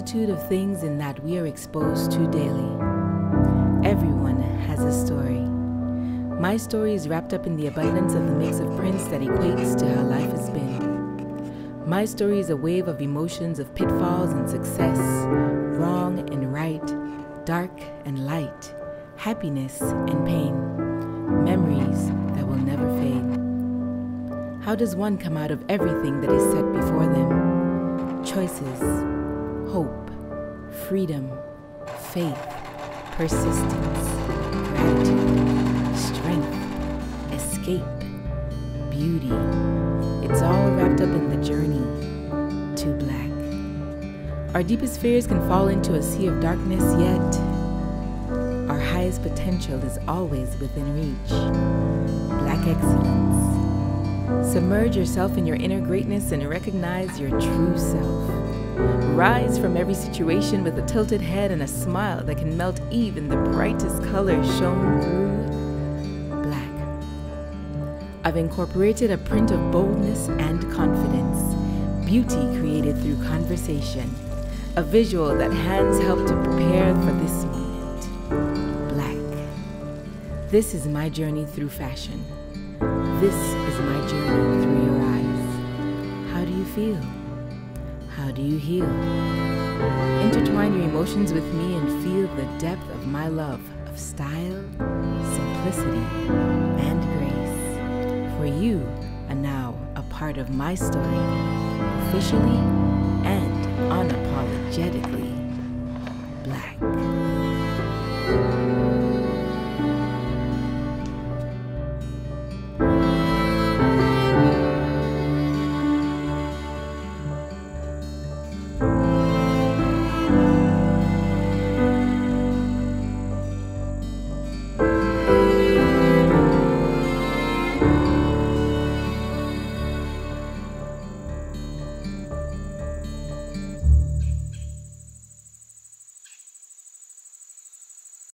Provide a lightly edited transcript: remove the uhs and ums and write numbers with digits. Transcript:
multitude of things in that we are exposed to daily. Everyone has a story. My story is wrapped up in the abundance of the mix of prints that equates to how life has been. My story is a wave of emotions of pitfalls and success, wrong and right, dark and light, happiness and pain, memories that will never fade. How does one come out of everything that is set before them? Choices, hope, freedom, faith, persistence, gratitude, strength, escape, beauty. It's all wrapped up in the journey to black. Our deepest fears can fall into a sea of darkness, yet our highest potential is always within reach. Black excellence. Submerge yourself in your inner greatness and recognize your true self. Rise from every situation with a tilted head and a smile that can melt even the brightest color shown through black. I've incorporated a print of boldness and confidence, beauty created through conversation, a visual that hands help to prepare for this moment. Black. This is my journey through fashion. This is my journey through your eyes. How do you feel? How do you heal? Intertwine your emotions with me and feel the depth of my love of style, simplicity, and grace. For you are now a part of my story, officially and unapologetically.